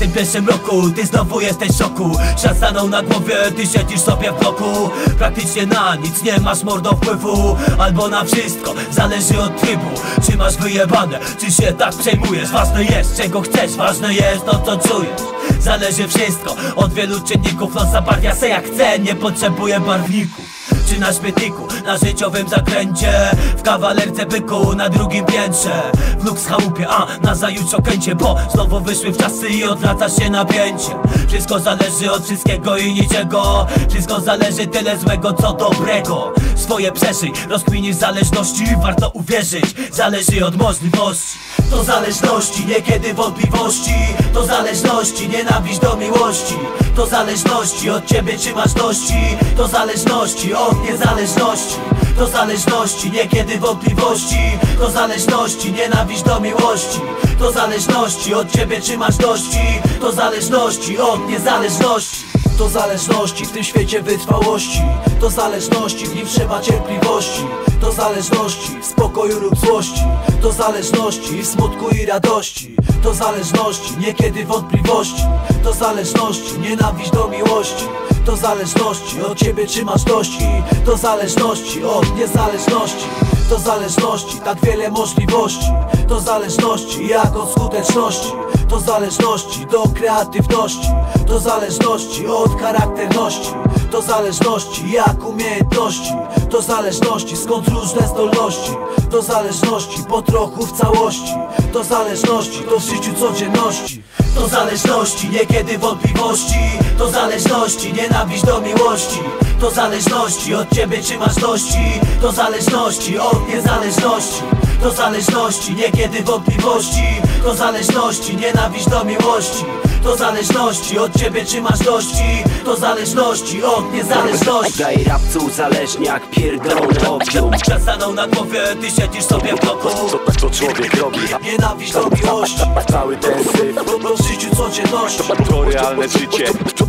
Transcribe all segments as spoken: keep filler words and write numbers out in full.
twoim pierwszym roku ty znowu jesteś w szoku. Świat stanął na głowie, ty siedzisz sobie w bloku. Praktycznie na nic nie masz mordo wpływu, albo na wszystko, zależy od trybu. Czy masz wyjebane, czy się tak przejmujesz? Ważne jest czego chcesz, ważne jest to co czujesz. Zależy wszystko od wielu czynników. Los zabarwia se jak chce, nie potrzebuje barwników. Czy na śmietniku, na życiowym zakręcie, w kawalerce byku, na drugim piętrze, w luks chałupie, a na zajutrz okręcie. Bo znowu wyszły w czasy i odwraca się napięcie. Wszystko zależy od wszystkiego i niczego. Wszystko zależy, tyle złego co dobrego. Swoje przeżyj, rozkminisz zależności. Warto uwierzyć, zależy od możliwości. To zależności, niekiedy wątpliwości. To zależności, nienawiść do miłości. To zależności od ciebie, czy masz dości. To zależności od niezależności. To zależności, niekiedy wątpliwości. To zależności, nienawiść do miłości. To zależności od ciebie, czy masz dości. To zależności od niezależności. To zależności w tym świecie wytrwałości. To zależności, w nim trzeba cierpliwości. To zależności w spokoju lub złości. To zależności w smutku i radości. To zależności, niekiedy wątpliwości. To zależności, nienawiść do miłości. To zależności od ciebie, czy masz dości. To zależności od niezależności. To zależności, tak wiele możliwości. To zależności jak od skuteczności. To zależności do kreatywności. To zależności od charakterności. To zależności jak umiejętności. To zależności skąd różne zdolności. To zależności po trochu w całości. To zależności to w życiu codzienności. To zależności, niekiedy wątpliwości. To zależności, nienawiść do miłości. To zależności od ciebie, czy masz dości. To zależności od niezależności. To zależności, niekiedy wątpliwości. To zależności, nienawiść do miłości. To zależności od ciebie, czy masz dości. To zależności od niezależności. Daj rapcu uzależniak, pierdolony opium. Czas stanął na głowie, ty siedzisz sobie w bloku. Co, co człowiek robi? Nienawiść do miłości. Cały ten syf w życiu codzienności. to realne życie.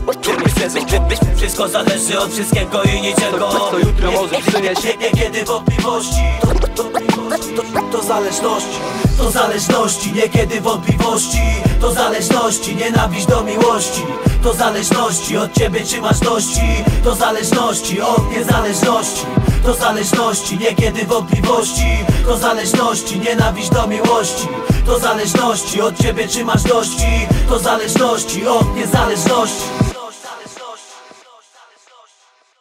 Wszystko zależy od wszystkiego i niczego. To jutro może przynieść niekiedy wątpliwości. To, to, to, to zależności. To zależności, niekiedy wątpliwości. To zależności, nienawiść do miłości. To zależności od ciebie, czy masz dości. To zależności od niezależności. To zależności, niekiedy wątpliwości. To zależności, nienawiść do miłości. To zależności od ciebie, czy masz dości. To zależności od niezależności.